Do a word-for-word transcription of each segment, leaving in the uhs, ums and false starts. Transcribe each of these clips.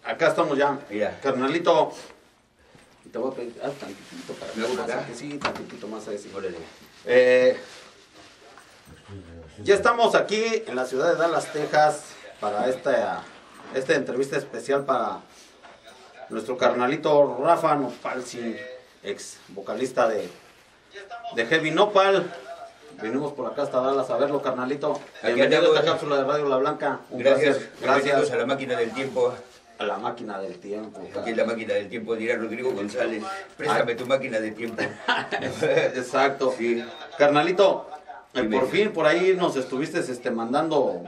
Acá estamos ya. Mira. Carnalito, te voy a pedir haz tantitito para ¿Me hago más, acá? que sí, tantitito más a ese. Órale. Eh, ya estamos aquí en la ciudad de Dallas, Texas, para esta, esta entrevista especial para nuestro carnalito Rafa Nopalsi, ex vocalista de, de Heavy Nopal. Venimos por acá hasta Dallas a verlo, carnalito. Bienvenido a esta cápsula de Radio La Blanca. Un Gracias. placer. Gracias a la máquina del tiempo. a la máquina del tiempo. Aquí es la máquina del tiempo, dirá Rodrigo González. Préstame tu máquina de tiempo. Exacto. Sí. Carnalito, eh, Dime. por fin por ahí nos estuviste este, mandando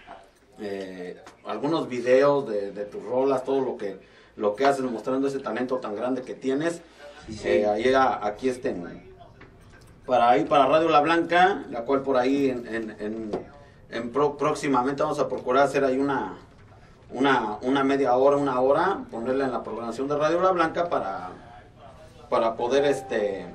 eh, algunos videos de, de tus rolas, todo lo que lo que haces, mostrando ese talento tan grande que tienes. Sí, sí. Eh, ahí a- aquí este en- para ahí para Radio La Blanca, la cual por ahí en, en, en- en pro- próximamente vamos a procurar hacer ahí una una una media hora, una hora, ponerla en la programación de Radio La Blanca para para poder este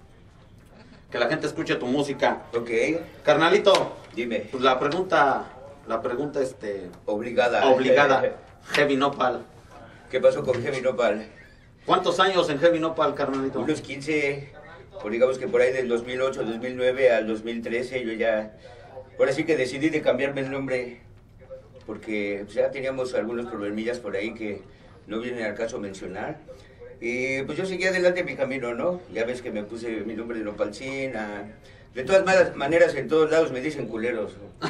que la gente escuche tu música. Ok, Carnalito, dime. pues la pregunta la pregunta este Obligada. obligada, Heavy Nopal. ¿Qué pasó con Heavy Nopal? ¿Cuántos años en Heavy Nopal, carnalito? Unos quince, pues digamos que por ahí del dos mil ocho, dos mil nueve al dos mil trece yo ya... Ahora sí que decidí de cambiarme el nombre, porque pues, ya teníamos algunos problemillas por ahí que no vienen al caso mencionar. Y pues yo seguí adelante mi camino, ¿no? Ya ves que me puse mi nombre de Nopalsín. ah, De todas malas maneras, en todos lados me dicen culeros.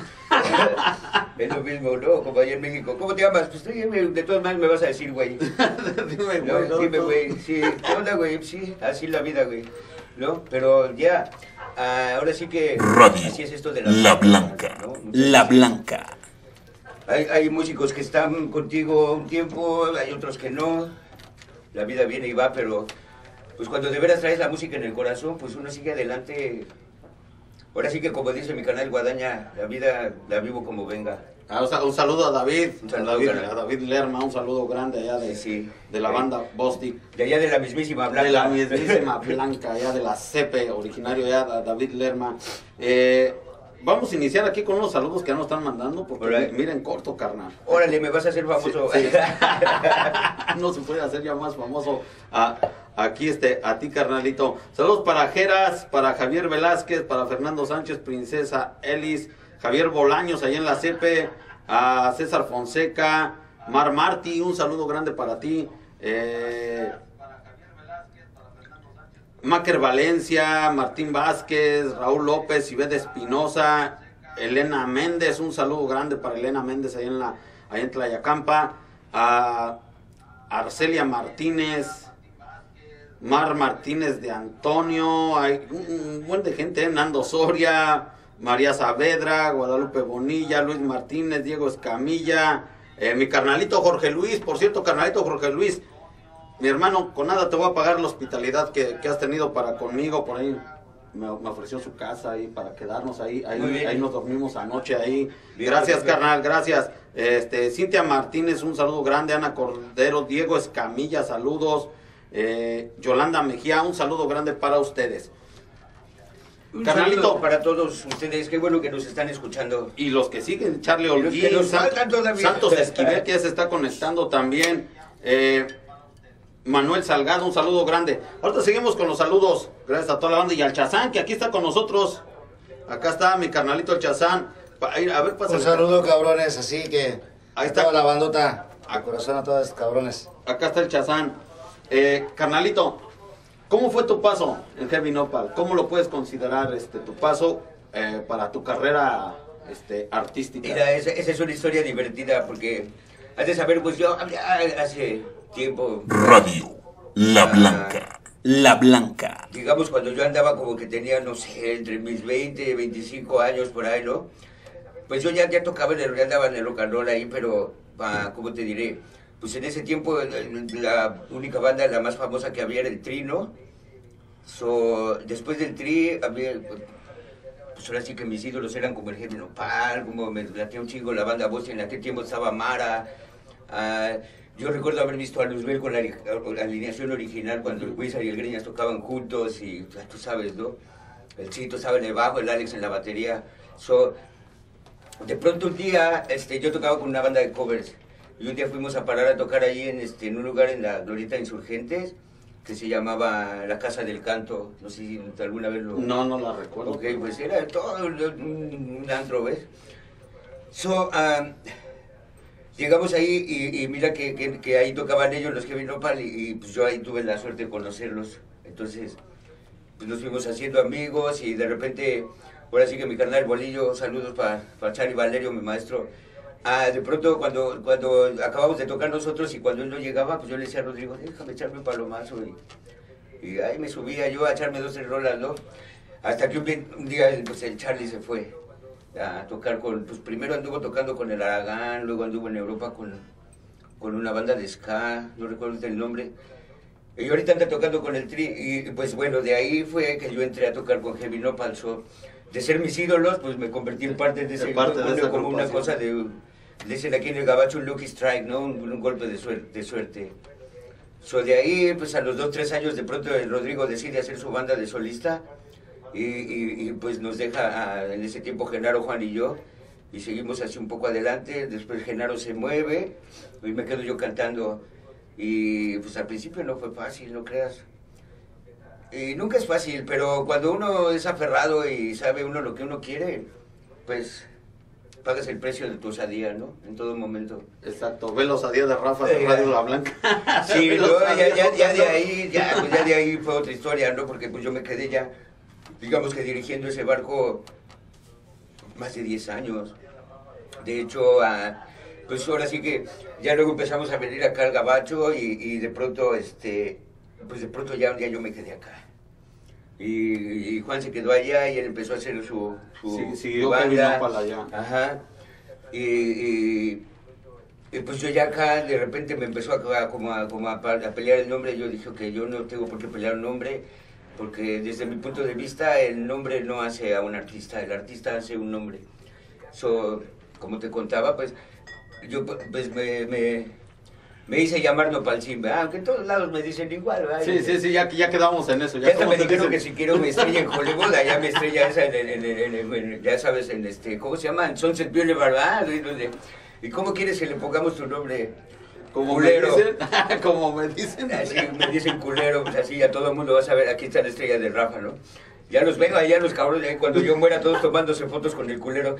Es lo mismo, ¿no? Como allá en México. ¿Cómo te llamas? Pues sí, me- de todas maneras me vas a decir, güey. Dime, No, güey, no, dime, no. güey, sí, ¿qué onda, güey? Sí, así la vida, güey, ¿no? Pero ya, ah, ahora sí que... Radio así es esto de la... La Blanca. ¿no? Muchas La veces Blanca. Hay, hay músicos que están contigo un tiempo, hay otros que no. La vida viene y va, pero... Pues cuando de veras traes la música en el corazón, pues uno sigue adelante. Ahora sí que como dice mi canal Guadaña, la vida la vivo como venga. Ah, un, sa- un saludo a David, Un saludo, a, David carnal. a David Lerma, un saludo grande allá de, Sí, sí. de la Sí. banda Bostic. De allá de la mismísima Blanca. De la mismísima Blanca, allá de la C P, originario ya de David Lerma. Eh, vamos a iniciar aquí con unos saludos que ya nos están mandando, porque Órale. mi- miren corto, carnal. Órale, me vas a hacer famoso. Sí, sí. No se puede hacer ya más famoso a, aquí este, a ti, carnalito. Saludos para Geras, para Javier Velázquez, para Fernando Sánchez, Princesa Elis, Javier Bolaños allá en la C P, a César Fonseca, Mar Martí, un saludo grande para ti. Eh, Máquer Valencia, Martín Vázquez, Raúl López, Ivette Espinosa, Elena Méndez, un saludo grande para Elena Méndez ahí en la ahí en Tlayacampa, a Arcelia Martínez, Mar Martínez de Antonio, hay un, un buen de gente, ¿eh? Nando Soria, María Saavedra, Guadalupe Bonilla, Luis Martínez, Diego Escamilla, eh, mi carnalito Jorge Luis, por cierto, carnalito Jorge Luis, mi hermano, con nada te voy a pagar la hospitalidad que, que has tenido para conmigo, por ahí me, me ofreció su casa ahí para quedarnos ahí, ahí, Muy bien. ahí nos dormimos anoche ahí. Bien, Gracias, perfecto. carnal, gracias. Este, Cintia Martínez, un saludo grande, Ana Cordero, Diego Escamilla, saludos. Eh, Yolanda Mejía, un saludo grande para ustedes. Un Carnalito. saludo para todos ustedes, qué bueno que nos están escuchando. Y los que siguen, Charlie Y los Holguín, que nos Sant- faltan todavía. Santos Esquivel, que ya se está conectando también. Eh, Manuel Salgado, un saludo grande. Ahorita seguimos con los saludos, gracias a toda la banda. Y al Chazán, que aquí está con nosotros. Acá está mi carnalito el Chazán. Pa- A ver, pásale. Un saludo, cabrones, así que Ahí a está. toda la bandota, a corazón a todos, cabrones. Acá está el Chazán. Eh, carnalito, ¿cómo fue tu paso en Heavy Nopal? ¿Cómo lo puedes considerar este tu paso eh, para tu carrera este, artística? Mira, esa, esa es una historia divertida porque has de saber, pues yo ah, hace tiempo, Radio La Blanca. La Blanca. digamos cuando yo andaba como que tenía, no sé, entre mis veinte, veinticinco años por ahí, ¿no? Pues yo ya, ya tocaba, en el, ya andaba en el rock and roll ahí, pero, ah, ¿cómo te diré? Pues en ese tiempo el- la única banda, la más famosa que había era el Tri, ¿no? So, después del Tri, había, pues ahora sí que mis ídolos eran como el Heavy Nopal, como me latía un chingo la banda Boston, en aquel tiempo estaba Mara. ah, yo recuerdo haber visto a Luzbel con la, la alineación original cuando el Wizard y el Greñas tocaban juntos y ya tú sabes, ¿no? El Chito estaba en el bajo, el Alex en la batería. So, de pronto un día este, yo tocaba con una banda de covers Y un día fuimos a parar a tocar ahí en, este, en un lugar en la Glorieta Insurgentes, que se llamaba La Casa del Canto. No sé si alguna vez lo... No, no la recuerdo. Ok, pues era todo un, un antro, ¿ves? So, um, llegamos ahí y, y mira que, que, que ahí tocaban ellos los Heavy Nopal y, y pues yo ahí tuve la suerte de conocerlos. Entonces, pues nos fuimos haciendo amigos y de repente, ahora sí que mi carnal Bolillo, saludos para pa Charlie Valerio, mi maestro. Ah, de pronto cuando, cuando acabamos de tocar nosotros y cuando él no llegaba, pues yo le decía a Rodrigo, déjame echarme un palomazo. Y, y ahí me subía yo a echarme dos, tres rolas, ¿no? Hasta que un, un día pues, el Charlie se fue a tocar con, pues primero anduvo tocando con el Aragán, luego anduvo en Europa con, con una banda de ska, no recuerdo el nombre. Y ahorita anda tocando con el Tri, y pues bueno, de ahí fue que yo entré a tocar con Heavy Nopal. So, de ser mis ídolos, pues me convertí en parte de ese parte de esa como una cosa de... Dicen aquí en el gabacho un lucky strike, ¿no? Un, un golpe de suerte. De suerte. So, de ahí, pues a los dos, tres años, de pronto el Rodrigo decide hacer su banda de solista y, y, y pues nos deja a, en ese tiempo Genaro, Juan y yo, y seguimos así un poco adelante. Después Genaro se mueve y me quedo yo cantando. Y pues al principio no fue fácil, no creas. Y nunca es fácil, pero cuando uno es aferrado y sabe uno lo que uno quiere, pues... pagas el precio de tu osadía, ¿no? En todo momento. Exacto, ve la osadía de Rafa de Radio La Blanca. Sí, no, ya, ya, ya de ahí, ya, pues ya de ahí fue otra historia, ¿no? Porque pues yo me quedé ya, digamos que dirigiendo ese barco más de diez años. De hecho, a, pues ahora sí que ya luego empezamos a venir acá al gabacho y, y de pronto, este, pues de pronto ya un día yo me quedé acá. Y, y Juan se quedó allá y él empezó a hacer su, su, sí, sí, su yo banda. para allá. Ajá. Y, y, y pues yo ya acá de repente me empezó a, a, como, a, como a, a pelear el nombre. Yo dije que yo no tengo por qué pelear un nombre, porque desde mi punto de vista el nombre no hace a un artista, el artista hace un nombre. So, como te contaba, pues yo pues me... me Me hice llamar Nopalcín, ¿verdad? Aunque en todos lados me dicen igual, ¿verdad? Sí, sí, sí, ya, ya quedamos en eso. Ya, Ya ya me dijeron dicen? que si quiero me estrella en Hollywood, allá me estrella esa en, en, en, en, en, ya sabes, en este, ¿cómo se llama? En Sunset Boulevard, ¿verdad? ¿Y cómo quieres que le pongamos tu nombre? Como Culero. me dicen, como me dicen. Así me dicen culero, pues así ya todo el mundo va a saber, aquí está la estrella de Rafa, ¿no? Ya los veo allá los cabrones, ¿eh? Cuando yo muera todos tomándose fotos con el culero.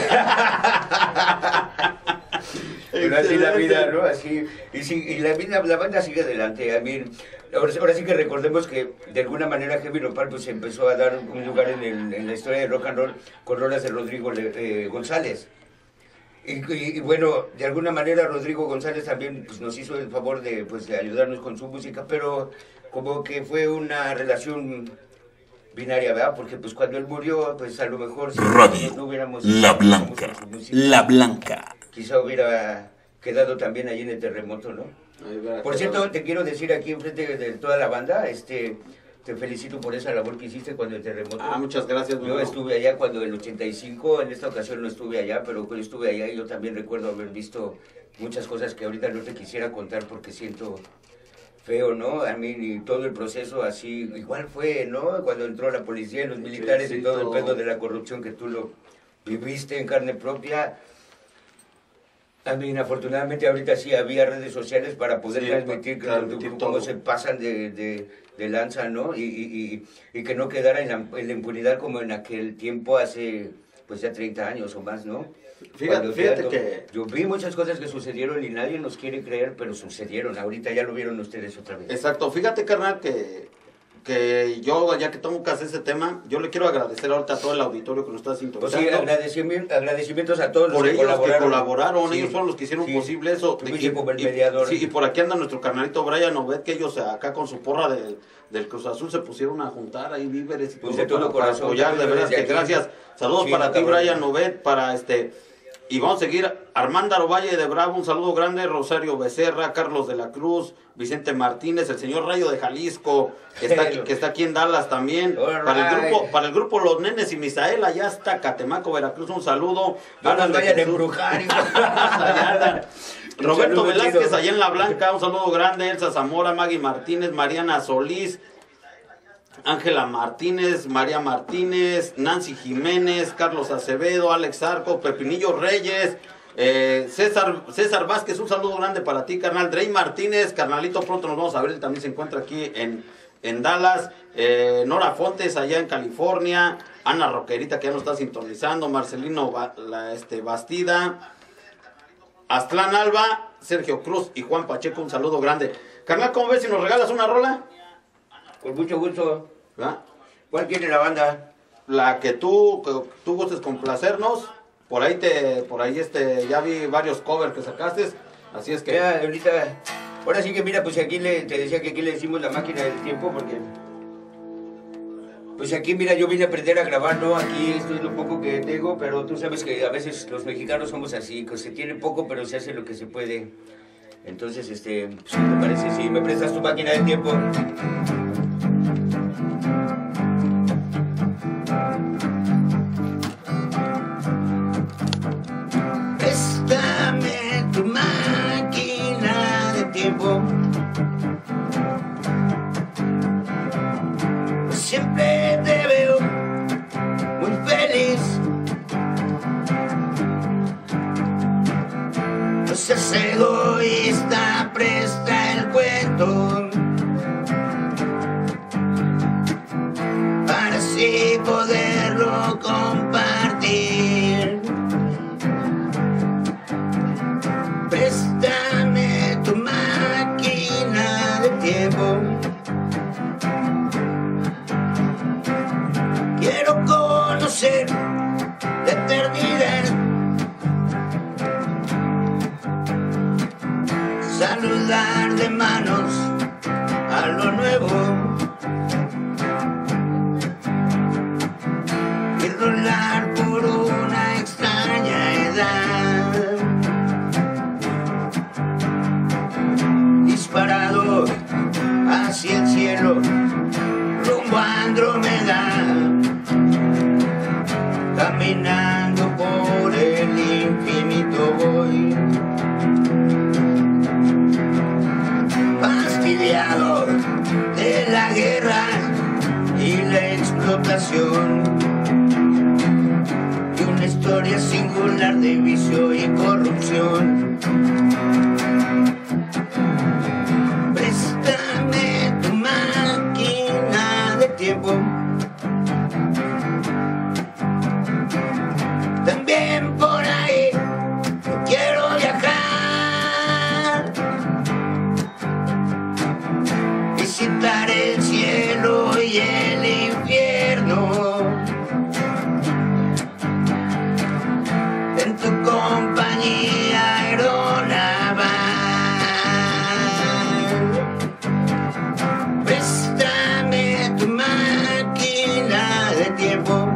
Pero así la vida, ¿no? Así, y, sí, y la, vida, la banda sigue adelante. A mí, ahora, ahora sí que recordemos que de alguna manera Heavy Nopal pues empezó a dar un lugar en, el, en la historia de rock and roll con rolas de Rodrigo eh, González. Y, y, y bueno, de alguna manera Rodrigo González también pues, nos hizo el favor de, pues, de ayudarnos con su música, pero como que fue una relación binaria, ¿verdad? Porque pues cuando él murió, pues a lo mejor si Radio no hubiéramos... La Blanca, La Blanca. Quizá hubiera quedado también allí en el terremoto, ¿no? Por cierto, te quiero decir aquí enfrente de toda la banda, este, te felicito por esa labor que hiciste cuando el terremoto. Ah, muchas gracias. Yo estuve allá cuando el ochenta y cinco, en esta ocasión no estuve allá, pero yo estuve allá y yo también recuerdo haber visto muchas cosas que ahorita no te quisiera contar porque siento feo, ¿no? A mí y todo el proceso así, igual fue, ¿no? Cuando entró la policía y los militares y todo el pedo de la corrupción que tú lo viviste en carne propia. A mí, afortunadamente, ahorita sí había redes sociales para poder sí, transmitir que claro, cómo se pasan de, de, de lanza, ¿no? Y, y, y, y que no quedara en la, en la impunidad como en aquel tiempo hace, pues ya treinta años o más, ¿no? Fíjate, fíjate yo, que... Yo vi muchas cosas que sucedieron y nadie nos quiere creer, pero sucedieron. Ahorita ya lo vieron ustedes otra vez. Exacto. Fíjate, carnal, que... que yo, ya que tengo que hacer ese tema, yo le quiero agradecer ahorita a todo el auditorio que nos está sintonizando. Pues sí, agradecimientos, agradecimientos a todos los por que ellos colaboraron. que colaboraron, Sí, ellos fueron los que hicieron sí. posible eso. Tú Y, fuiste como el y- mediador. sí, y por aquí anda nuestro carnalito Brian Obed, que ellos acá con su porra del, del Cruz Azul se pusieron a juntar ahí víveres y Pues todo de todo para, corazón, para apoyar, de también veras desde que aquí. gracias. Saludos Sí, para ti, cabrón. Brian Obed, para este... Y vamos a seguir, Armando Valle de Bravo, un saludo grande, Rosario Becerra, Carlos de la Cruz, Vicente Martínez, el señor Rayo de Jalisco, que está aquí, que está aquí en Dallas también, All para el right. grupo, para el grupo Los Nenes y Misael, allá está Catemaco, Veracruz, un saludo. No nos Alan de vayan a Jesús. embrujar. hijo. Allá andan. Un Roberto saludo, Velázquez, chino. allá en La Blanca, un saludo grande, Elsa Zamora, Maggie Martínez, Mariana Solís, Ángela Martínez, María Martínez, Nancy Jiménez, Carlos Acevedo, Alex Arco, Pepinillo Reyes, Eh, César, César Vázquez, un saludo grande para ti, carnal. Drey Martínez, carnalito, pronto nos vamos a ver, él también se encuentra aquí en, en Dallas. Eh, Nora Fontes, allá en California. Ana Roquerita, que ya nos está sintonizando. Marcelino ba, la, este, Bastida. Aztlán Alba, Sergio Cruz y Juan Pacheco, un saludo grande. Carnal, ¿cómo ves si nos regalas una rola? Con mucho gusto. ¿Verdad? ¿Cuál quiere la banda? La que tú, que tú gustes complacernos. Por ahí te, por ahí este, ya vi varios covers que sacaste, así es que... Ya, ahorita, ahora sí que mira, pues aquí le, te decía que aquí le decimos la máquina del tiempo, porque... Pues aquí, mira, yo vine a aprender a grabar, ¿no? Aquí esto es lo poco que tengo, pero tú sabes que a veces los mexicanos somos así, que se tiene poco, pero se hace lo que se puede. Entonces, este, pues, ¿qué te parece si me prestas tu máquina del tiempo? Préstame tu máquina de tiempo. Siempre te veo muy feliz. No seas egoísta, presta el cuento para así poderlo compartir. Préstame tu máquina de tiempo. Quiero conocer la eternidad, saludar de manos a lo nuevo y rolar por una extraña edad. Disparado hacia el cielo, rumbo a Andrómeda, caminando por el infinito voy, fastidiado de la guerra y la explotación, y una historia singular de vicio y corrupción. Préstame tu máquina de tiempo. También por ahí quiero viajar, visitar el cielo y el infierno, en tu compañía aeronaval. Préstame tu máquina de tiempo.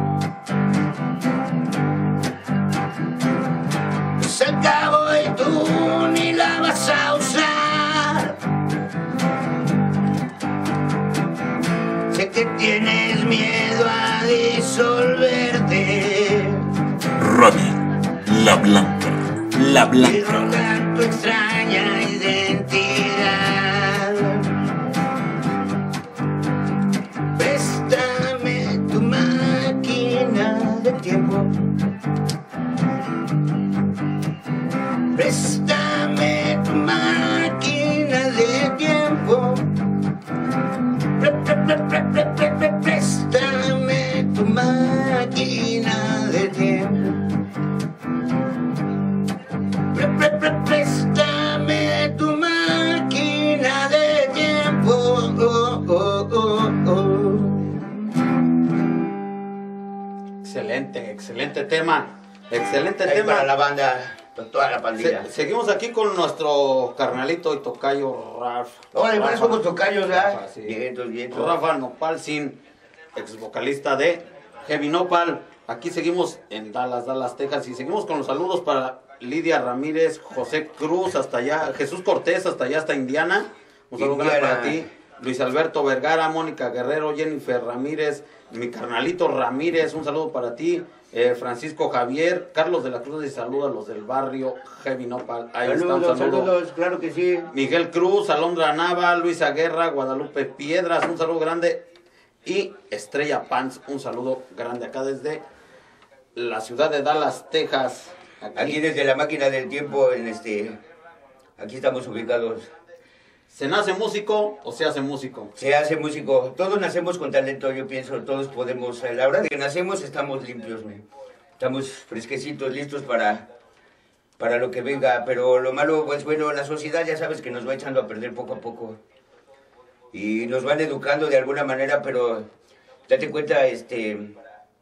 Se acabó y tú ni la vas a usar. Sé que tienes miedo a disolverte. Radio La Blanca, La Y Blanca. rogar tu extraña identidad. Préstame tu máquina de tiempo. Préstame tu máquina de tiempo. Pre, pre, pre, pre, pre, pre, pre, préstame tu máquina de tiempo. Pre, pre, pre, préstame tu máquina de tiempo. Oh, oh, oh, oh. Excelente, excelente tema. Excelente Ahí tema. para la banda, para toda la pandilla. Se- seguimos aquí con nuestro carnalito y tocayo Raf. Ahora, igual Rafa- somos tocayos, ¿verdad? Rafa, sí. Vientos, vientos. Rafa Nopal Sin, ex vocalista de Heavy Nopal. Aquí seguimos en Dallas, Dallas, Texas. Y seguimos con los saludos para Lidia Ramírez, José Cruz, hasta allá, Jesús Cortés, hasta allá, hasta Indiana. Un saludo grande Indiana. para ti. Luis Alberto Vergara, Mónica Guerrero, Jennifer Ramírez, mi carnalito Ramírez, un saludo para ti. Eh, Francisco Javier, Carlos de la Cruz, y saluda a los del barrio Heavy Nopal. Ahí está, un Saludos, saludo. saludos, claro que sí. Miguel Cruz, Alondra Nava, Luisa Guerra, Guadalupe Piedras, un saludo grande. Y Estrella Pants, un saludo grande acá desde la ciudad de Dallas, Texas. Aquí. Aquí desde la máquina del tiempo, en este, aquí estamos ubicados. ¿Se nace músico o se hace músico? Se hace músico. Todos nacemos con talento, yo pienso. Todos podemos. A la hora de que nacemos estamos limpios, ¿me? Estamos fresquecitos, listos para, para lo que venga. Pero lo malo, pues bueno, la sociedad ya sabes que nos va echando a perder poco a poco. Y nos van educando de alguna manera, pero date cuenta, este...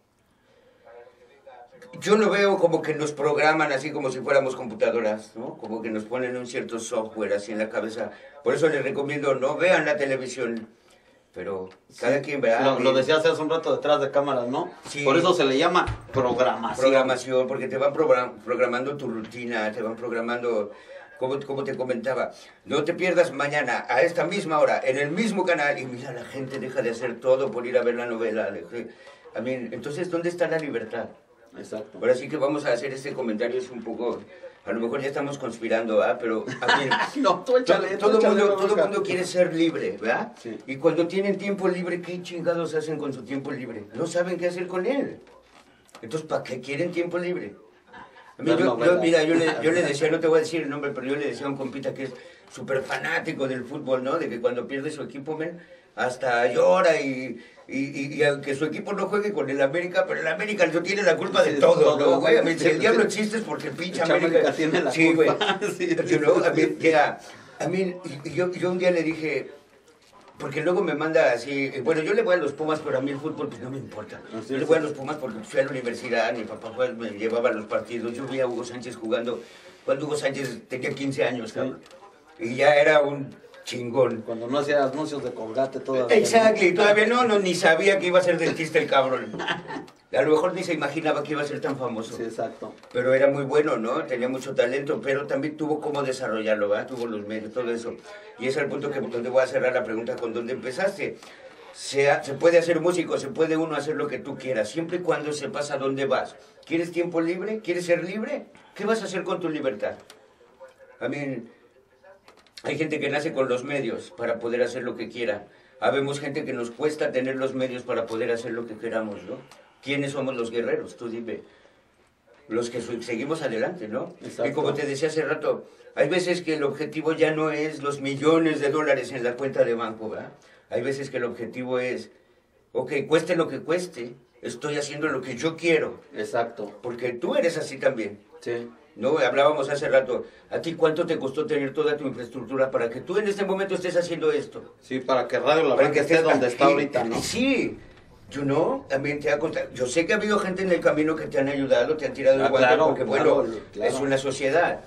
yo lo veo como que nos programan así como si fuéramos computadoras, ¿no? Como que nos ponen un cierto software así en la cabeza. Por eso les recomiendo, no vean la televisión, pero cada Sí. quien verá. Lo, lo decías hace un rato detrás de cámaras, ¿no? Sí. Por eso se le llama programación. Programación, porque te van program- programando tu rutina, te van programando, como, como te comentaba, no te pierdas mañana a esta misma hora, en el mismo canal, y mira, la gente deja de hacer todo por ir a ver la novela. A mí, entonces, ¿dónde está la libertad? Exacto. Ahora sí que vamos a hacer este comentario, es un poco, a lo mejor ya estamos conspirando, ¿ah? Pero a mí, No, tú échale, todo, tú todo échale, mundo, Bronca. todo mundo quiere ser libre, ¿verdad? Sí. Y cuando tienen tiempo libre, ¿qué chingados hacen con su tiempo libre? No saben qué hacer con él. Entonces, ¿para qué quieren tiempo libre? A mí, Ver yo, yo, novelas. mira, yo le, yo le decía, no te voy a decir el nombre, pero yo le decía a un compita que es súper fanático del fútbol, ¿no? De que cuando pierde su equipo, men, hasta llora y, y, y, y aunque su equipo no juegue con el América, pero el América no tiene la culpa de Sí, todo, todo, ¿no, güey? A mí, sí, si el sí, diablo sí. existe es porque el pinche Pinche América... América tiene la sí, culpa. güey. Sí, You sí, know, a sí. mí, llega, a mí, y- y yo, yo un día le dije... Porque luego me manda así, bueno, yo le voy a los Pumas, pero a mí el fútbol pues no me importa. Así Yo le es. voy a los Pumas porque fui a la universidad, mi papá fue- me llevaba a los partidos, yo vi a Hugo Sánchez jugando, cuando Hugo Sánchez tenía quince años, cabrón. Y ya era un chingón. Cuando no hacía anuncios de Colgate todavía. Exacto, y todavía no, no, ni sabía que iba a ser dentista el cabrón. A lo mejor ni se imaginaba que iba a ser tan famoso. Sí, exacto. Pero era muy bueno, ¿no? Tenía mucho talento, pero también tuvo cómo desarrollarlo, ¿verdad? Tuvo los medios, todo eso. Y ese es el punto que donde voy a cerrar la pregunta con dónde empezaste. Se, ha- se puede hacer músico, se puede uno hacer lo que tú quieras, siempre y cuando sepas a dónde vas. ¿Quieres tiempo libre? ¿Quieres ser libre? ¿Qué vas a hacer con tu libertad? I mean, hay gente que nace con los medios para poder hacer lo que quiera. Habemos gente que nos cuesta tener los medios para poder hacer lo que queramos, ¿no? ¿Quiénes somos los guerreros? Tú dime. Los que su- seguimos adelante, ¿no? Exacto. Y como te decía hace rato, hay veces que el objetivo ya no es los millones de dólares en la cuenta de banco, ¿verdad? Hay veces que el objetivo es, ok, cueste lo que cueste, estoy haciendo lo que yo quiero. Exacto. Porque tú eres así también. Sí. No, hablábamos hace rato, ¿a ti cuánto te costó tener toda tu infraestructura para que tú en este momento estés haciendo esto? Sí, para que Radio La Para Blanca esté donde está aquí. ahorita, ¿no? Sí, yo no, también te ha costado. Yo sé que ha habido gente en el camino que te han ayudado, te han tirado el Ah, guante, claro, porque claro, bueno, claro. es una sociedad.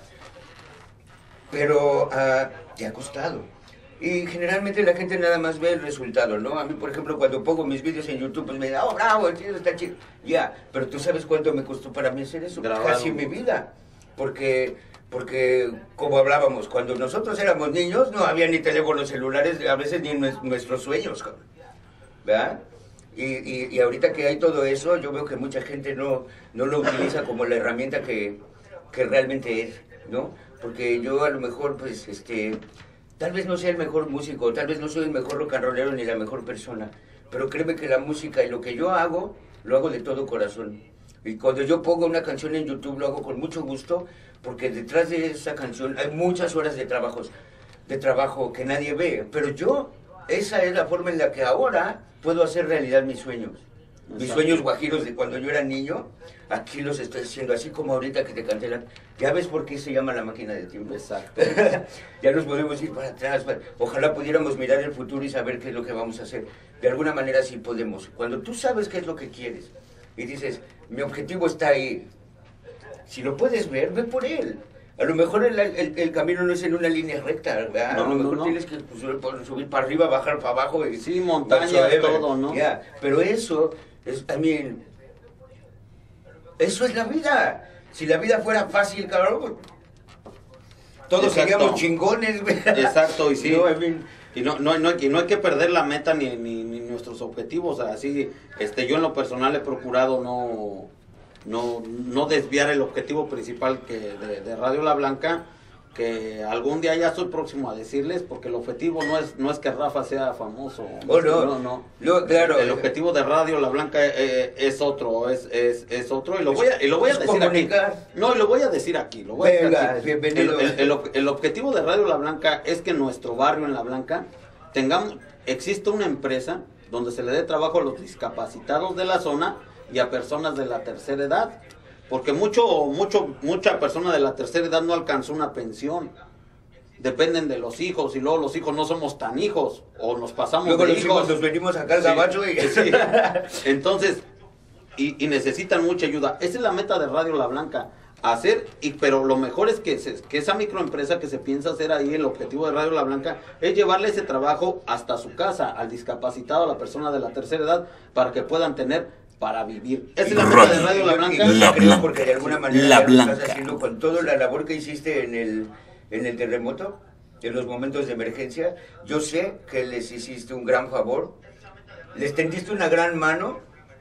Pero ah, te ha costado. Y generalmente la gente nada más ve el resultado, ¿no? A mí, por ejemplo, cuando pongo mis vídeos en YouTube, pues me da, oh, bravo, el tío está chido. Ya, pero tú sabes cuánto me costó para mí hacer eso. Grabarlo. Casi mi vida. Porque, porque, como hablábamos, cuando nosotros éramos niños, no había ni teléfonos celulares, a veces ni en nues- nuestros sueños, cabrón. ¿Verdad? Y, y, y ahorita que hay todo eso, yo veo que mucha gente no, no lo utiliza como la herramienta que, que realmente es, ¿no? Porque yo a lo mejor, pues, este, tal vez no sea el mejor músico, tal vez no soy el mejor rock and rollero ni la mejor persona, pero créeme que la música y lo que yo hago, lo hago de todo corazón. Y cuando yo pongo una canción en YouTube, lo hago con mucho gusto, porque detrás de esa canción hay muchas horas de trabajos, de trabajo que nadie ve, pero yo, esa es la forma en la que ahora puedo hacer realidad mis sueños. Mis Exacto. sueños guajiros de cuando yo era niño, aquí los estoy haciendo, así como ahorita que te canté la... Ya ves por qué se llama la máquina del tiempo. Exacto. Ya nos podemos ir para atrás. para- Ojalá pudiéramos mirar el futuro y saber qué es lo que vamos a hacer. De alguna manera sí podemos. Cuando tú sabes qué es lo que quieres y dices, mi objetivo está ahí, si lo puedes ver, ve por él. A lo mejor el, el- el camino no es en una línea recta, ¿verdad? No, a lo no, mejor no. tienes que pues, subir, subir para arriba, bajar para abajo. Y, Sí, montañas, whatsoever. todo, ¿no? Ya, pero eso es también... Eso es la vida. Si la vida fuera fácil, cabrón, todos Exacto. seríamos chingones, güey. Exacto, y sí. No, I mean, Y no, no, no, hay que- no hay que perder la meta ni, ni, ni nuestros objetivos. Así, este, yo en lo personal he procurado no, no, no desviar el objetivo principal que de, de Radio La Blanca, que algún día ya estoy próximo a decirles, porque el objetivo no es no es que Rafa sea famoso. Oh, no, no, no. no, claro. El objetivo de Radio La Blanca eh, es otro, es, es, es otro, y lo voy a, y lo voy a decir comunicar. aquí. No, y lo voy a decir aquí, lo voy a decir Venga, aquí. bienvenido. El, el, el, el objetivo de Radio La Blanca es que en nuestro barrio, en La Blanca, tengamos, existe una empresa donde se le dé trabajo a los discapacitados de la zona y a personas de la tercera edad. Porque mucho, mucho, mucha persona de la tercera edad no alcanzó una pensión. Dependen de los hijos, y luego los hijos no somos tan hijos, o nos pasamos Luego de los hijos nos venimos acá al Sí, gabacho y... sí. Entonces, y, y necesitan mucha ayuda. Esa es la meta de Radio La Blanca, hacer, y pero lo mejor es que, se, que esa microempresa que se piensa hacer ahí, el objetivo de Radio La Blanca, es llevarle ese trabajo hasta su casa, al discapacitado, a la persona de la tercera edad, para que puedan tener para vivir. Esa es la meta de Radio La Blanca. La Blanca. Porque de alguna manera La ya lo Blanca. estás haciendo con toda la labor que hiciste en el, en el terremoto, en los momentos de emergencia. Yo sé que les hiciste un gran favor, les tendiste una gran mano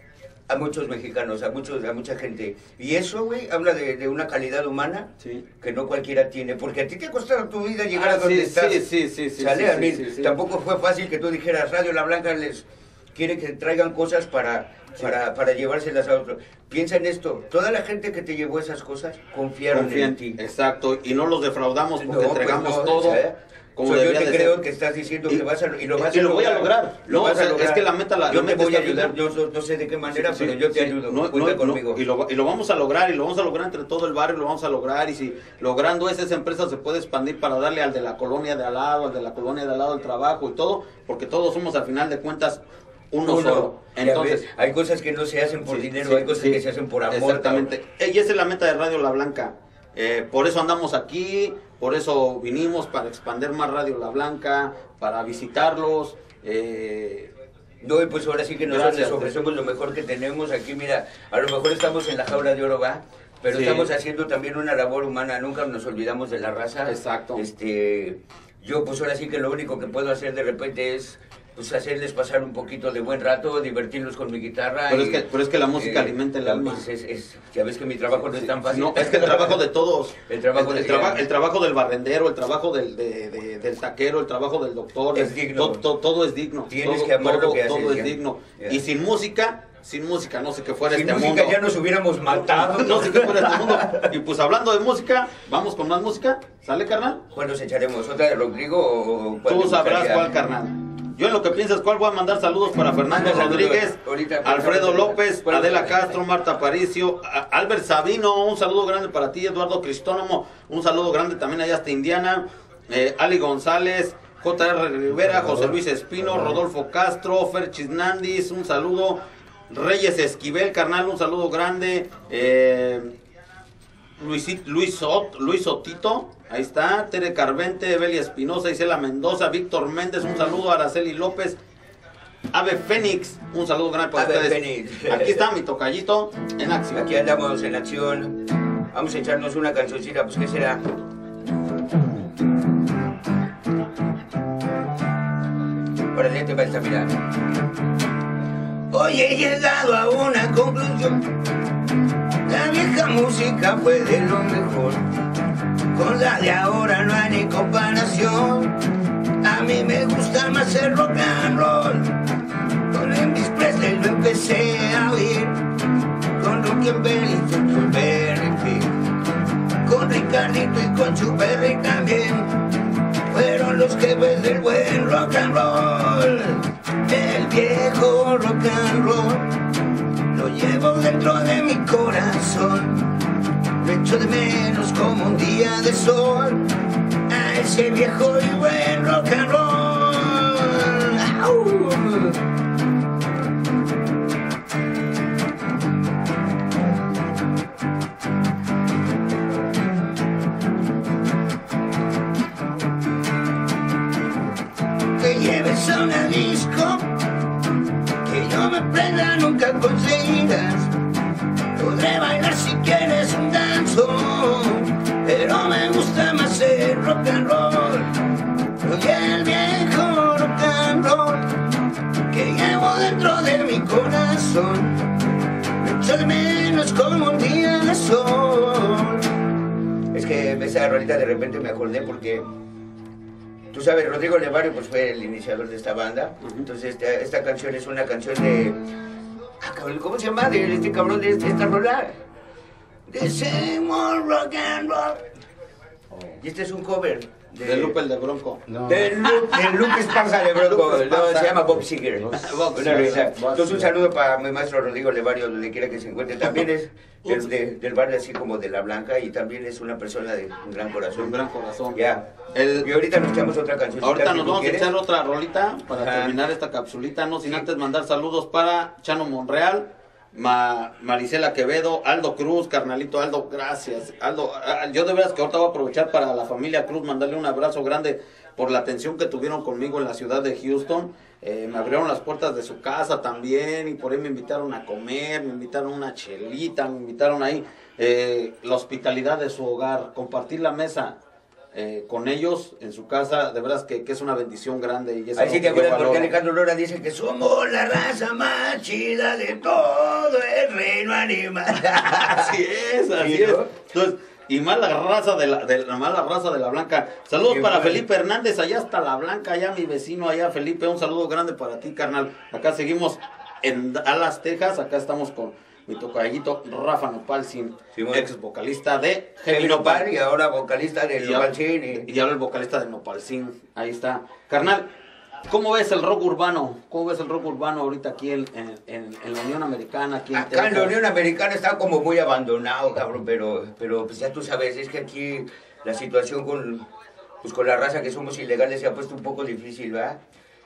a muchos mexicanos, a muchos, a mucha gente. Y eso, güey, habla de, de una calidad humana Sí. que no cualquiera tiene. Porque a ti te ha costado tu vida llegar Ah, a donde sí, estás. sí, sí, sí, sí, ¿Sale? sí, A mí sí, sí, sí. tampoco fue fácil que tú dijeras, Radio La Blanca les quiere que traigan cosas para, para, para llevárselas a otros. Piensa en esto, toda la gente que te llevó esas cosas confiaron Confían, en ti. exacto, y no los defraudamos porque No, pues entregamos no, todo. ¿sabes? Como So, yo debería te de creo ser. que estás diciendo Y- que vas a y lo vas y a lo voy a lograr. Lo No, vas o sea, a lograr. es que la meta la- yo la te meta voy a está ayudar, bien. yo no, no sé de qué manera, Sí, pero yo te sí, ayudo. no, Cuenta no, conmigo. no, y, lo, y lo vamos a lograr, y lo vamos a lograr entre todo el barrio, lo vamos a lograr, y si logrando eso, esa empresa se puede expandir para darle al de la colonia de al lado, al de la colonia de al lado el trabajo y todo, porque todos somos al final de cuentas uno, Uno, solo. ya Entonces, ves, hay cosas que no se hacen por sí, dinero, sí, hay cosas sí, que se hacen por amor. exactamente. Y esa es la meta de Radio La Blanca. Eh, por eso andamos aquí, por eso vinimos, para expandir más Radio La Blanca, para visitarlos. Eh, No, y pues ahora sí que nosotros Gracias. les ofrecemos lo mejor que tenemos. Aquí, mira, a lo mejor estamos en la jaula de oro, va, pero Sí. estamos haciendo también una labor humana. Nunca nos olvidamos de la raza. Exacto. Este, yo, pues ahora sí que lo único que puedo hacer de repente es pues hacerles pasar un poquito de buen rato, divertirlos con mi guitarra. Pero y, es que- pero es que la música alimenta el alma. pues, es, es- ya ves que mi trabajo no es tan fácil. No, es que el trabajo de todos, El trabajo el, de- el traba- el trabajo del barrendero, el trabajo del, de- de- del taquero, el trabajo del doctor, Es digno. to- to- todo es digno. Tienes todo, que amar lo todo- que haces, todo ya. es digno. Ya. Y sin música, sin música, no sé qué fuera Sin este música mundo. ya nos hubiéramos matado. No sé qué fuera este mundo. Y pues hablando de música, vamos con más música. ¿Sale, carnal? ¿Cuál nos echaremos? ¿Otra de Rodrigo o cuál Tú te sabrás gustaría? cuál, carnal. Yo en lo que piensas cuál voy a mandar saludos para Fernando Manda saludos. Rodríguez, Ahorita, Alfredo ahorita. López, ¿Cuál? Adela Castro, Marta Aparicio, a- Albert Sabino, un saludo grande para ti, Eduardo Cristónomo, un saludo grande también allá hasta Indiana, eh, Ali González, J R Rivera, José Luis Espino, Rodolfo Castro, Fer Chisnandis, un saludo, Reyes Esquivel, carnal, un saludo grande, eh, Luis, Luis, Sot, Luis Sotito, ahí está, Tere Carvente, Belia Espinosa, Isela Mendoza, Víctor Méndez, un saludo, Araceli López, Ave Fénix, un saludo grande para Ave ustedes. Fénix. Aquí está mi tocallito en acción. Aquí andamos en acción. Vamos a echarnos una cancioncita, pues ¿qué será? Órale, ya te va esta, mira. Hoy he llegado a una conclusión. La vieja música fue de lo mejor. Con la de ahora no hay ni comparación. A mí me gusta más el rock and roll. Con Elvis Presley lo empecé a oír. Con Rocky and Belly, Chuck Berry, con Ricardito y con Chuperry también. Fueron los jefes del buen rock and roll. El viejo rock and roll lo llevo dentro de mi corazón. Lo echo de menos como un día de sol a ese viejo y buen rock and roll. ¡Au! Que lleves a una disco, que yo me prenda nunca conseguirás. Podré bailar si quieres un danzón, pero me gusta más el rock and roll. Oye, el viejo rock and roll que llevo dentro de mi corazón. Me echo de menos como un día de sol. Es que esa rolita ahorita de repente me acordé porque, tú sabes, Rodrigo Levario pues fue el iniciador de esta banda. Entonces esta, esta canción es una canción de... Ah, cabrón, ¿cómo se llama? De este cabrón de este, esta rola. The same old rock and roll. Y este es un cover. De, de Lupe el de Bronco. No. De, Lu, de Lupe Esparza de Bronco. Lupe Esparza. No, se llama Bob Seger. Bob Una Seger. risa. Bob Entonces un Seger. saludo para mi maestro Rodrigo Levario, donde quiera que se encuentre. También es del, de, del barrio así como de La Blanca y también es una persona de un gran corazón. Un gran corazón. Ya. El- Y ahorita nos echamos otra canción. Ahorita nos vamos a echar otra rolita para Ajá. terminar esta capsulita, no sin Sí. antes mandar saludos para Chano Monreal, Ma- Marisela Quevedo, Aldo Cruz, carnalito Aldo, gracias. Aldo, ah, yo de veras que ahorita voy a aprovechar para la familia Cruz, mandarle un abrazo grande por la atención que tuvieron conmigo en la ciudad de Houston. Eh, me abrieron las puertas de su casa también y por ahí me invitaron a comer, me invitaron una chelita, me invitaron ahí eh, la hospitalidad de su hogar, compartir la mesa. Eh, con ellos en su casa, de veras que, que es una bendición grande. Y es Así algo te acuerdas yo porque valoro. Alejandro Lora dice que somos la raza más chida de todo el reino animal. Así es, así Sí, es. ¿no? Entonces, y más la raza de la, de la mala raza de la Blanca. Saludos Qué para bueno. Felipe Hernández, allá hasta la Blanca, allá mi vecino, allá Felipe, un saludo grande para ti, carnal. Acá seguimos en Dallas, Texas, acá estamos con mi tocallito Rafa Nopalsin, Sí, bueno. ex vocalista de Heavy Nopal y y ahora vocalista de y Nopal ahora- Cine. y ahora el vocalista de Nopalsin, ahí está. Carnal, ¿cómo ves el rock urbano? ¿Cómo ves el rock urbano ahorita aquí en, en, en- en la Unión Americana? Aquí en Acá en la Texas? Unión Americana está como muy abandonado, cabrón, pero, pero pues ya tú sabes, es que aquí la situación con, pues con la raza que somos ilegales se ha puesto un poco difícil, ¿verdad?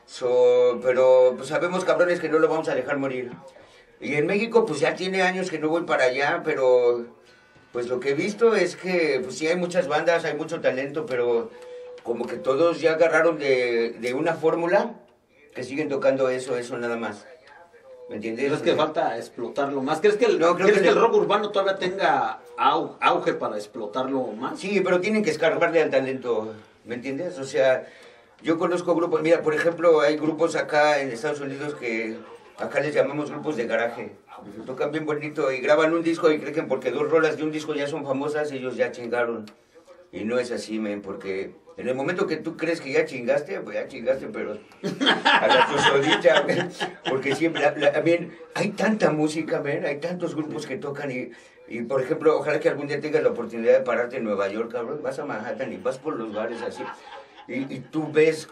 So, pero pues sabemos, cabrones, que no lo vamos a dejar morir. Y en México, pues ya tiene años que no voy para allá, pero pues lo que he visto es que pues sí hay muchas bandas, hay mucho talento, pero como que todos ya agarraron de, de una fórmula que siguen tocando eso, eso nada más. ¿Me entiendes? ¿Crees que falta explotarlo más? ¿Crees que el, No, creo ¿crees que que el le- rock urbano todavía tenga au- auge para explotarlo más? Sí, pero tienen que escarbarle al talento, ¿me entiendes? O sea, yo conozco grupos, mira, por ejemplo, hay grupos acá en Estados Unidos que acá les llamamos grupos de garaje. Tocan bien bonito y graban un disco y creen que porque dos rolas de un disco ya son famosas, ellos ya chingaron. Y no es así, men, porque en el momento que tú crees que ya chingaste, pues ya chingaste, pero a la tosodita, men, porque siempre, la- la- men, hay tanta música, men, hay tantos grupos que tocan y, y, por ejemplo, ojalá que algún día tengas la oportunidad de pararte en Nueva York, cabrón, vas a Manhattan y vas por los bares así, y, y tú ves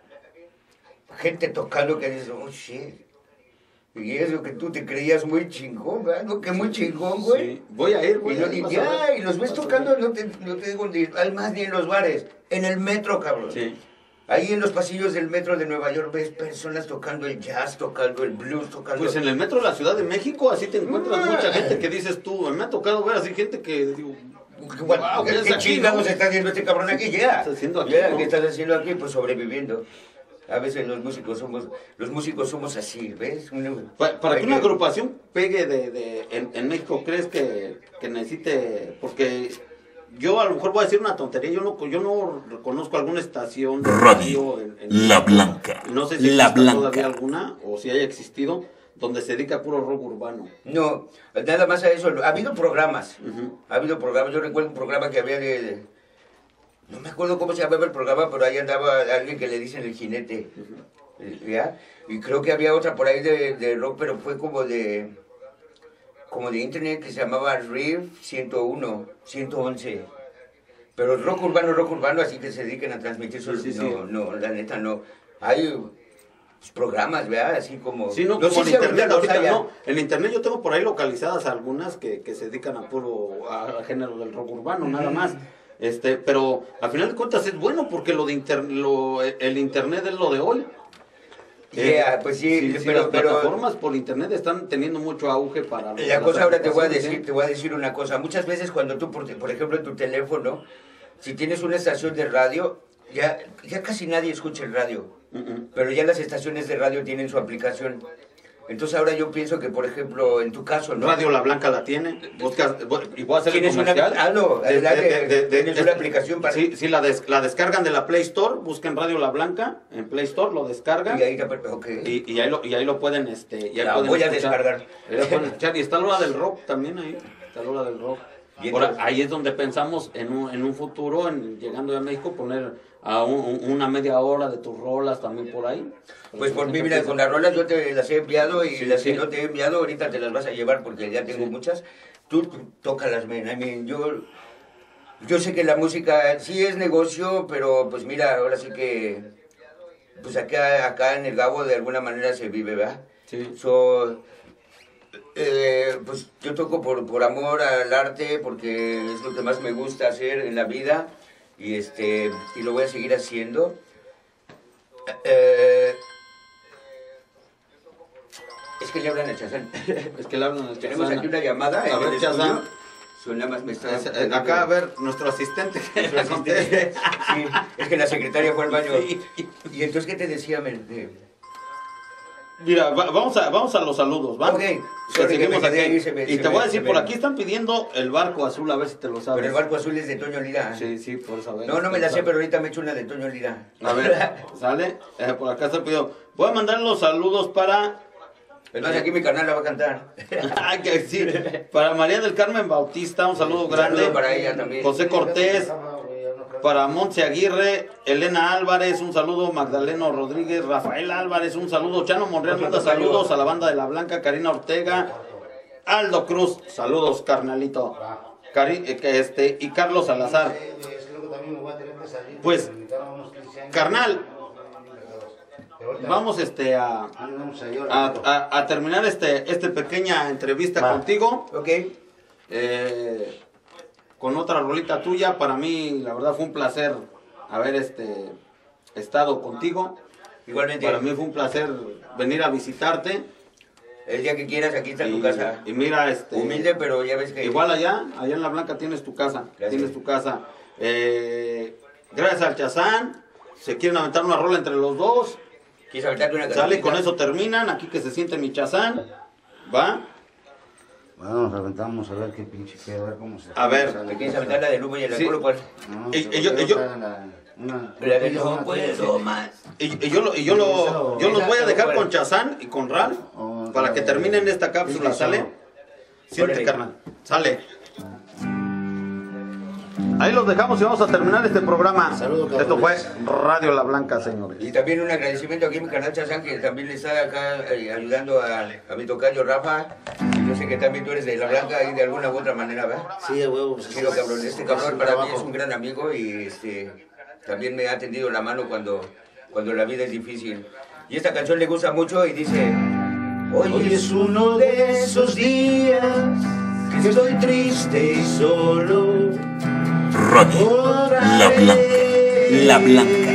gente tocando que dices, oh, shit. Y eso que tú te creías muy chingón, ¿verdad? ¿No? Que muy chingón, güey. Sí, voy a ir, voy Y, a lo- ir, y vas a ya, ver. y los ves Vas a tocando, ver. no te, no te digo ni, hay más ni en los bares, en el metro, cabrón. Sí. Ahí en los pasillos del metro de Nueva York ves personas tocando el jazz, tocando el blues, tocando... Pues en el metro de la Ciudad de México, así te encuentras mucha gente que dices tú, me ha tocado ver así gente que digo, ¿Qué, guau, ¿qué ¿qué- es qué aquí, chingados no? está haciendo este cabrón aquí? Ya. ¿Qué estás haciendo aquí, Ya, no? ¿qué estás haciendo aquí? Pues sobreviviendo. A veces los músicos somos, los músicos somos así, ¿ves? Uno- Pa- para que hay una agrupación pegue de, de- en, en México, ¿crees que, que necesite? Porque yo a lo mejor voy a decir una tontería, yo no, yo no reconozco alguna estación de Radio radio en, en La México. Blanca. No sé si La exista Blanca. todavía alguna, o si haya existido, donde se dedica a puro rock urbano. No, nada más a eso. Ha habido programas. Ujú. Ha habido programas. Yo recuerdo un programa que había de... de- no me acuerdo cómo se llamaba el programa, pero ahí andaba alguien que le dicen el jinete. ¿Ya? Y creo que había otra por ahí de, de rock, pero fue como de... como de internet que se llamaba Riff ciento uno, ciento once. Pero rock urbano, rock urbano, así que se dediquen a transmitir eso. Sí, sí, no, sí. no, la neta no. Hay pues, programas, ¿verdad? Así como... Sí, no, no como sé en si ahorita internet, los ahorita haya. no. En internet yo tengo por ahí localizadas algunas que, que se dedican a puro, a- al género del rock urbano, nada más. Este, pero al final de cuentas es bueno porque lo de inter, lo, el internet es lo de hoy. Yeah, pues sí, sí, pero- las pero- plataformas por internet están teniendo mucho auge para los- La las cosa ahora te voy a agrupaciones, decir, ¿eh? te voy a decir una cosa. Muchas veces cuando tú, por, por ejemplo, en tu teléfono, si tienes una estación de radio, ya, ya casi nadie escucha el radio. Mm, mm. Pero ya las estaciones de radio tienen su aplicación. Entonces ahora yo pienso que, por ejemplo, en tu caso, ¿no? Radio La Blanca la tiene. Buscas, y voy a hacer el ¿Tienes una- comercial. ah, no, De- de- adelante, de- de- de- tienes de- una aplicación para- Sí, sí la, des- la descargan de la Play Store. Busquen Radio La Blanca en Play Store, lo descargan. Y ahí te... ok. Y, y ahí lo, y ahí lo pueden, este, y ahí La pueden voy a escuchar. descargar. Ahí lo pueden escuchar. Y está la hora del rock también ahí. Está la hora del rock. Y Ahora, entonces- ahí es donde pensamos en un, en un futuro, en, llegando a México, poner a un- un- una media hora de tus rolas también por ahí. Pues por mí, Siempre mira, pienso- con las rolas yo te las he enviado y Sí, las sí. que no te he enviado ahorita te las vas a llevar porque ya tengo Sí. muchas. Tú tócalas, men. I mean, yo, yo sé que la música sí es negocio, pero pues mira, ahora sí que, pues acá, acá en el Gabo de alguna manera se vive, ¿verdad? Sí. So, eh, pues yo toco por, por amor al arte, porque es lo que más me gusta hacer en la vida y, este, y lo voy a seguir haciendo. Eh, es que le hablan a Chazán. Es que le hablan al Tenemos Chazán. aquí una llamada. A en ver, el Chazán. estudio. So, nada más me está... Es- eh, acá, a ver, nuestro asistente que Nuestro la asistente. conteste. Sí, es que la secretaria fue al baño. Sí. Y entonces, ¿qué te decía, men? Eh, Mira, va- vamos, a, vamos a los saludos, ¿va? Ok. Que Sorry, que seguimos me quedé aquí. ahí, se me- y se te me- voy a decir, se por me- aquí están pidiendo el barco azul, a ver si te lo sabes. Pero el barco azul es de Toño Lira. Sí, sí, por eso. a ver, No, no me te la lo sé, sabes. pero ahorita me echo una de Toño Lira. A ver, ¿sale? Eh, por acá está pidiendo. Voy a mandar los saludos para... Entonces aquí mi canal la va a cantar. Ay, que sí. Para María del Carmen Bautista, un saludo Un grande. saludo para ella también. José Cortés, para Montse Aguirre, Elena Álvarez, un saludo. Magdaleno Rodríguez, Rafael Álvarez, un saludo. Chano Monreal manda saludos a la banda de La Blanca, Karina Ortega, Aldo Cruz, saludos, carnalito. Cari- eh, que este, y Carlos Salazar. Pues, carnal, vamos este a, a, a- a terminar este, este pequeña entrevista Va. contigo. Ok. eh, con otra rolita tuya. Para mí, la verdad, fue un placer haber este estado contigo. Igualmente. Para mí fue un placer venir a visitarte. El día que quieras, aquí está Y, tu casa. y mira, este, Humilde, pero ya ves que... igual allá, allá en La Blanca tienes tu casa. Gracias. Tienes tu casa. Eh, gracias al Chazán. Se quieren aventar una rola entre los dos. ¿Quieres aventarte una Sale, cancioncita? con eso terminan. Aquí que se siente mi Chazán. ¿Va? Bueno, nos aventamos a ver qué pinche queda, a ver cómo se... A ver. ¿Te quieres aventar la del humo y el Sí. alcohol, pues? No, Y- pero y yo- yo y yo- traigo la- una- La de una- no una- puedo más. Y, y yo, lo- y yo, lo, yo los voy a dejar con Chazán y con Ralph Oh, para que eh, terminen esta cápsula, sí, sí, ¿sale? sí. Siente, Órale. carnal. Sale. Ahí los dejamos y vamos a terminar este programa. Saludos, Esto fue cabrones. Radio La Blanca, señores. Y también un agradecimiento aquí a mi canal Chazán, que también le está acá eh, ayudando a, a mi tocayo Rafa. Y yo sé que también tú eres de La Blanca y de alguna u otra manera, ¿verdad? Sí, de huevos. Sí, lo cabrón. Este es cabrón un para mí trabajo. es un gran amigo y este también me ha tendido la mano cuando, cuando la vida es difícil. Y esta canción le gusta mucho y dice: Hoy es uno de esos días que estoy triste y solo. Radio La Blanca. La Blanca.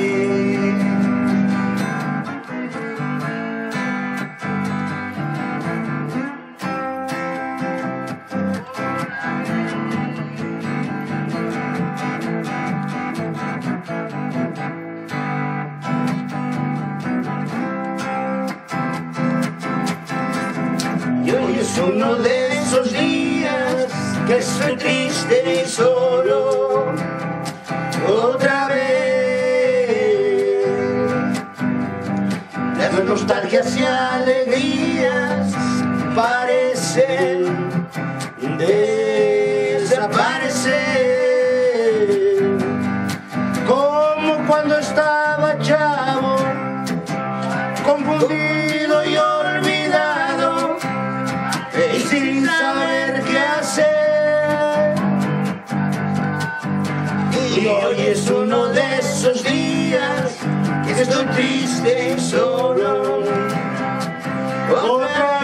Y hoy es uno de esos días que estoy triste y solo. Otra vez. Las nostalgias y alegrías parecen desaparecer. Como cuando estaba chavo, confundido y olvidado, y sin saber qué hacer. Y hoy es uno de esos días que estoy triste y solo. Otra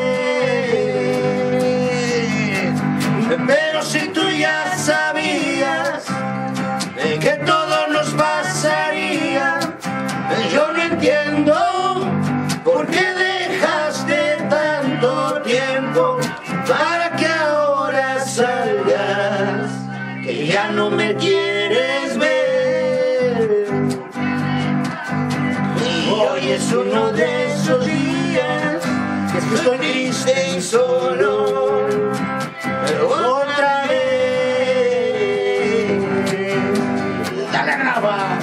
vez. Pero si tú ya sabías que todo nos pasaría, yo no entiendo por qué dejaste tanto tiempo para que ahora salgas, que ya no me quieres ver. Y hoy es uno de esos días que estoy triste y solo. Pero otra vez, dale a grabar.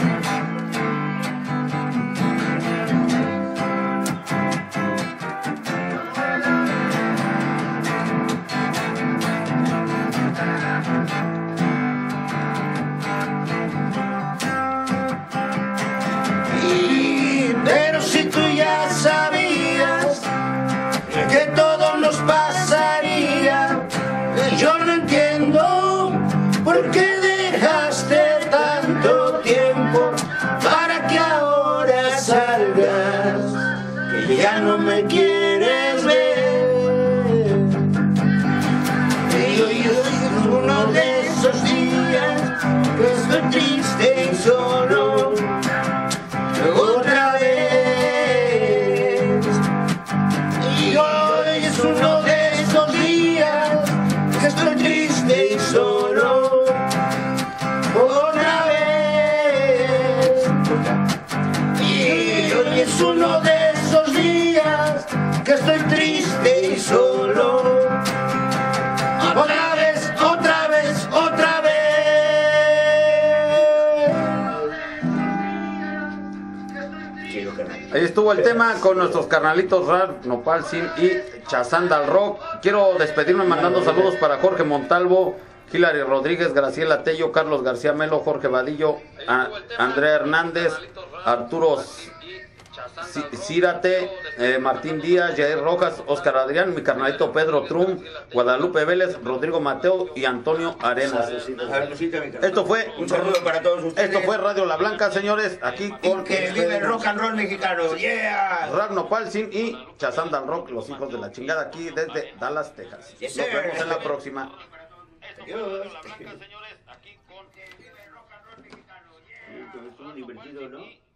ya no me quieres ver. Y hoy es uno de esos días que estoy triste y solo. Otra vez. Y hoy es uno de esos días que estoy triste y solo. Otra vez. Y hoy es uno de esos días que estoy triste y solo. Otra vez, otra vez, otra vez. Ahí estuvo el tema con nuestros carnalitos Ralph Nopalsin y Chazanda Rock. Quiero despedirme mandando saludos para Jorge Montalvo, Hilary Rodríguez, Graciela Tello, Carlos García Melo, Jorge Vadillo, a Andrea Hernández, Arturo Círate, eh, Martín Díaz, Jair Rojas, Oscar Adrián, mi carnalito Pedro Trum, Guadalupe Vélez, Rodrigo Mateo y Antonio Arenas. Esto fue un saludo para todos ustedes. Esto fue Radio La Blanca, señores, aquí con que vive el rock and roll mexicano. Yeah. Ralph Nopalsin y Chazanda Rock, los hijos de la chingada, aquí desde Dallas, Texas. Yes, Nos sir. vemos en la próxima. Adiós. Señores, aquí con Estuvo divertido, ¿no?